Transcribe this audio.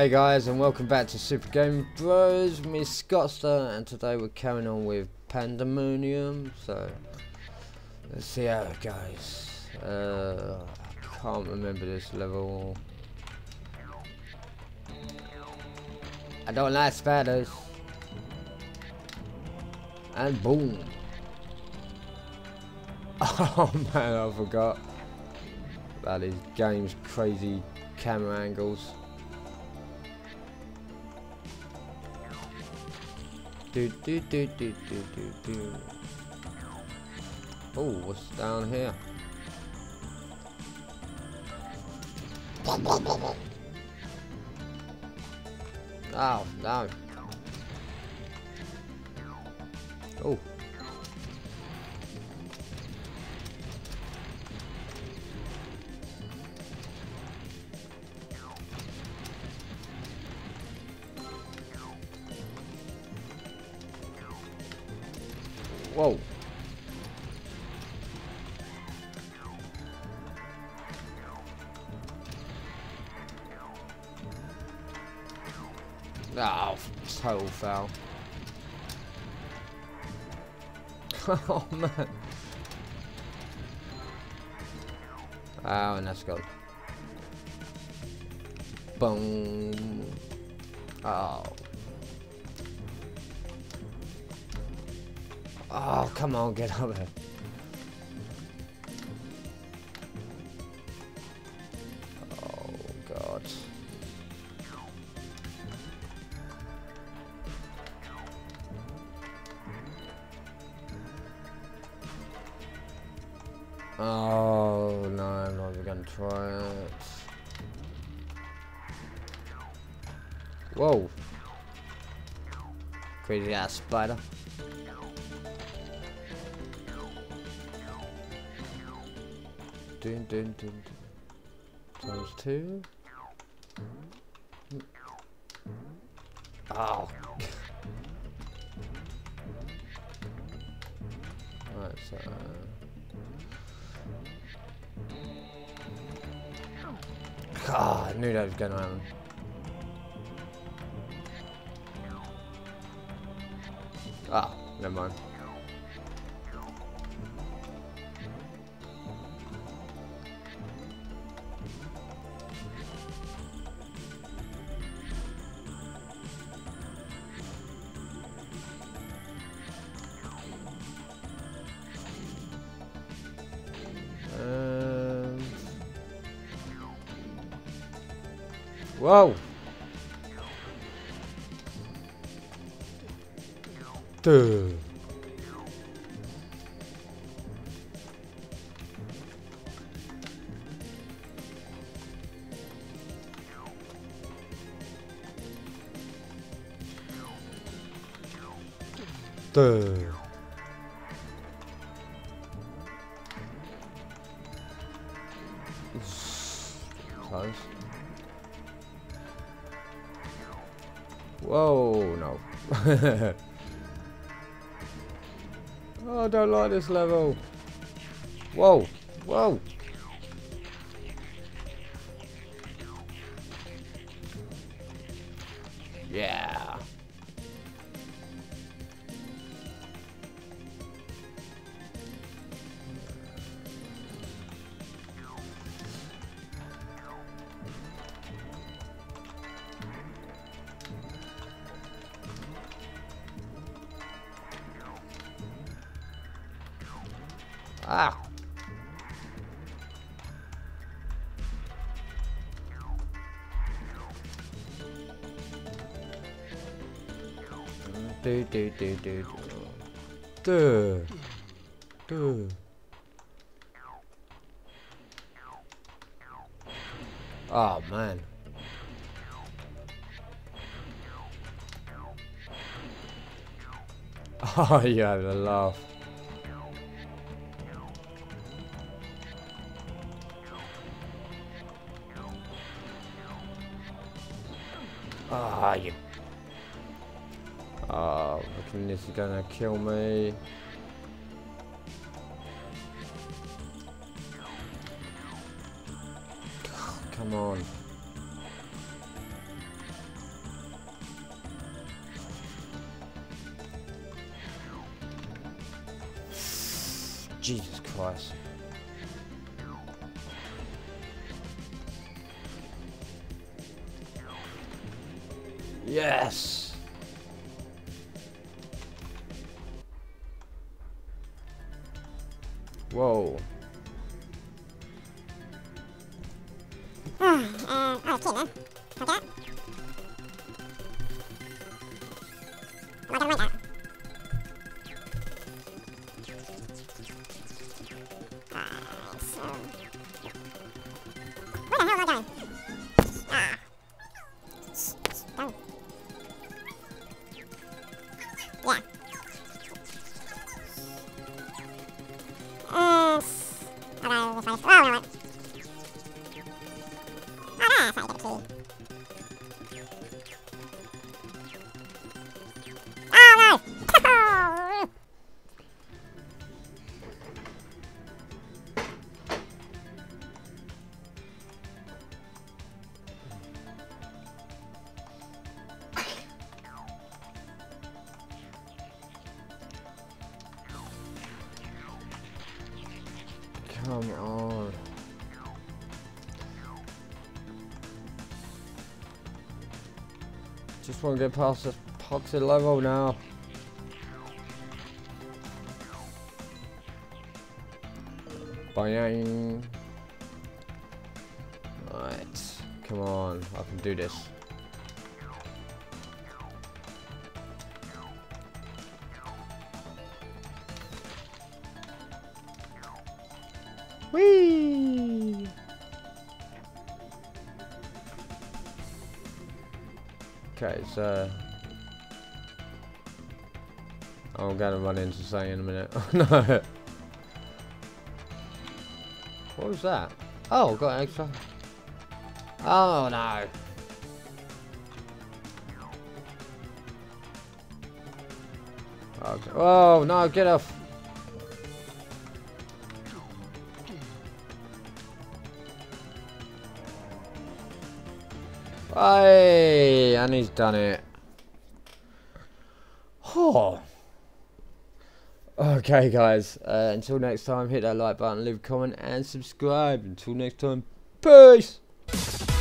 Hey guys, and welcome back to Super Game Bros. Me SCOTTSTA, and today we're carrying on with Pandemonium. So let's see how it goes. I can't remember this level. I don't like spiders. And boom! Oh man, I forgot about these games' crazy camera angles. Oh, what's down here? Oh, no. Oh. Whoa. Oh, total foul. Oh man. Oh, and that's gone. Boom. Oh. Oh, come on, get up there. Oh, God. Oh, no, I'm not even going to try it. Whoa. Crazy ass spider. Dun, dun, dun, dun. Times 2. Oh. Right, so. Oh, I knew that was going to happen. Ah, never mind. Whoa! Duh. Duh. Close. Whoa, no. Oh, I don't like this level. Whoa, whoa. Yeah. Ah. Do. Oh man. Oh, you have a laugh. Ah, you. Oh, reckon this is gonna kill me. Come on. Jesus Christ. Yes. Whoa. Okay then. Okay. Am I gonna win that? So... Where the hell am I going? Ah. Oh. Yeah. Hello, this way. Oh, no, wait. Oh, that's how you get a key. Oh, no! Come on. Just want to get past this poxy level now. Bang. Right. Come on. I can do this. Whee! Okay, so I'm gonna run into something in a minute. Oh no! What was that? Oh, got extra. Oh no! Okay. Oh no! Get off! Hey, and he's done it. Oh. Okay, guys. Until next time, hit that like button, leave a comment, and subscribe. Until next time, peace.